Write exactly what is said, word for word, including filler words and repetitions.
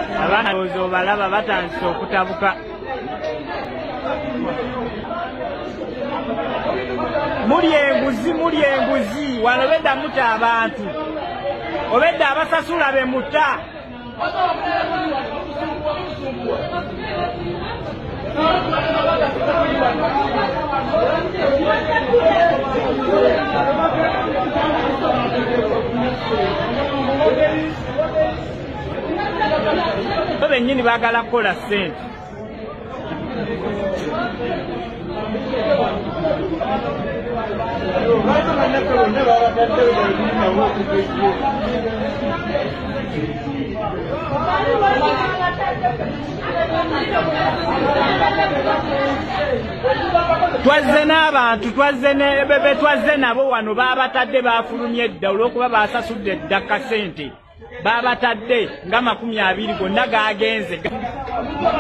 abaana bozo balaba batandise okutabuka. Muli enguzi muli enguzi wano bedda muta abantu obedda abasasula be muta. Bennyini baagala kukola ssente. Twazze n'abantu twazze bebe twazze nabo wano baabatadde baafulumye edda olw'okuba baasasudde edda kasente baabatadde nga makumi abiri gonna gaagenze.